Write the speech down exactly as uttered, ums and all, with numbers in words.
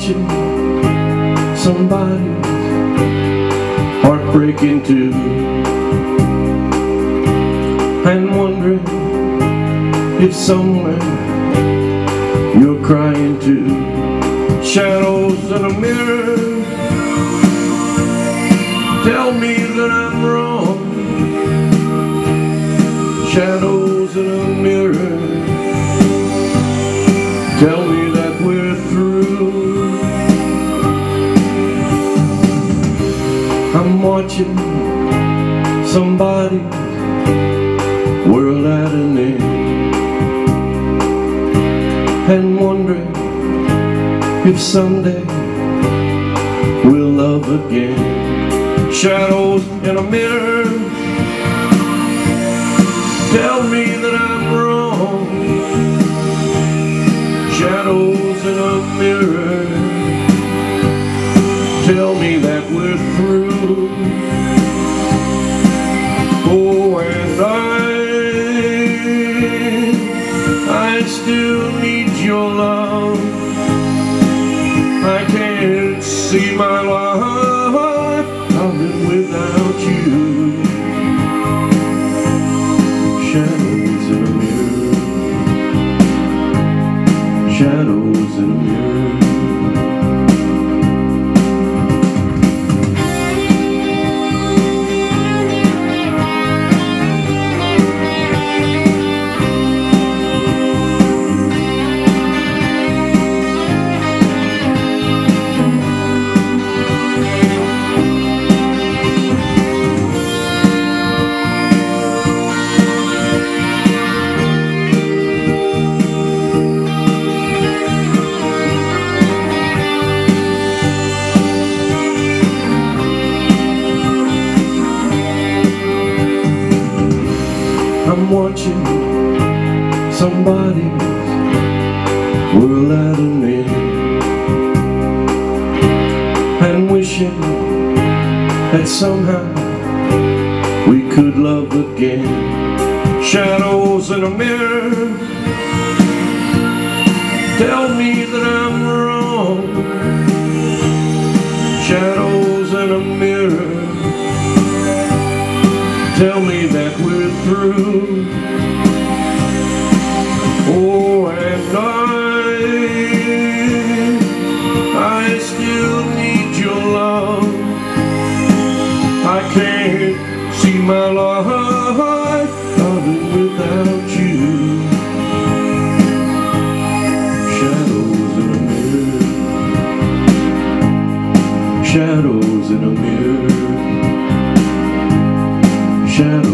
watching somebody's heart break in two, and wondering if somewhere you're crying too. Shadows in a mirror tell me that I'm wrong. Shadows in a mirror tell me that we're through. I'm watching somebody's world at an end, and wondering if someday we'll love again. Shadows in a mirror tell me that I'm wrong. Shadows in a mirror tell me that we're through. Oh, and I, I still need your love. I can't see my life coming without you. Shadows in a mirror, shadows in a mirror. I'm watching somebody's world at an end, and wishing that somehow we could love again. Shadows in a mirror tell me that I'm wrong. Shadows in a mirror tell me that we're through. Oh, and I, I still need your love. I can't see my life coming without you. Shadows in a mirror, shadows in a mirror. Shadow